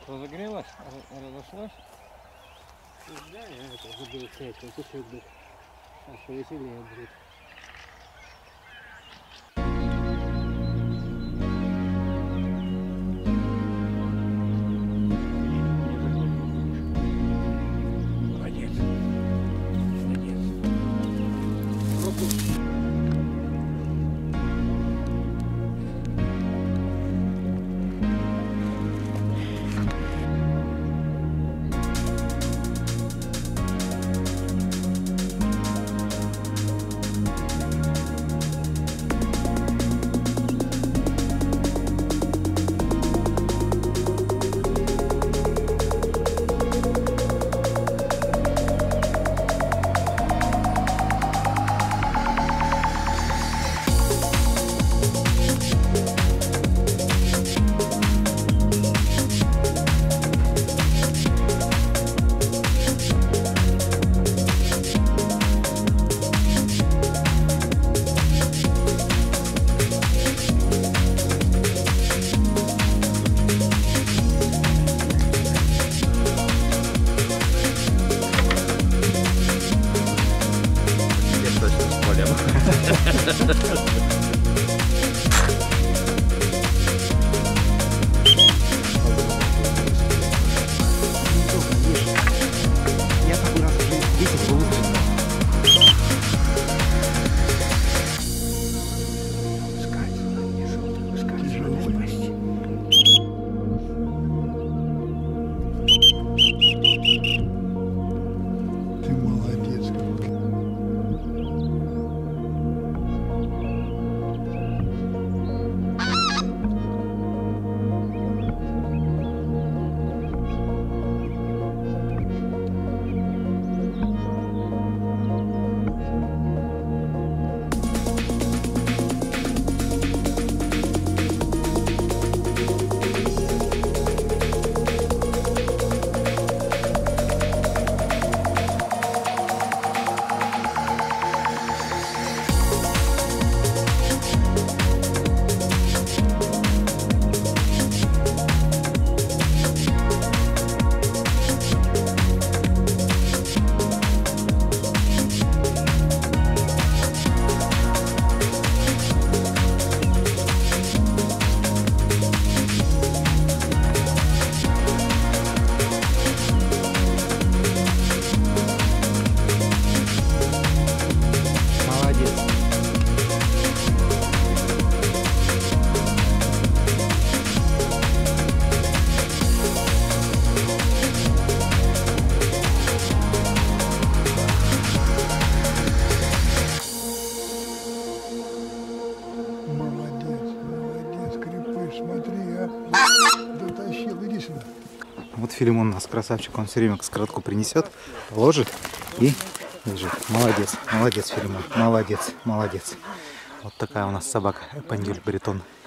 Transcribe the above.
Разогрелась? Разошлась? Да, это забыл сядь, вот еще будет. Сейчас повеселее будет. Молодец. Молодец. Вот Филимон у нас красавчик, он все время скоротку принесет, ложит и лежит. Молодец, молодец, Филимон, молодец, молодец. Вот такая у нас собака, Эпандюль Бретон.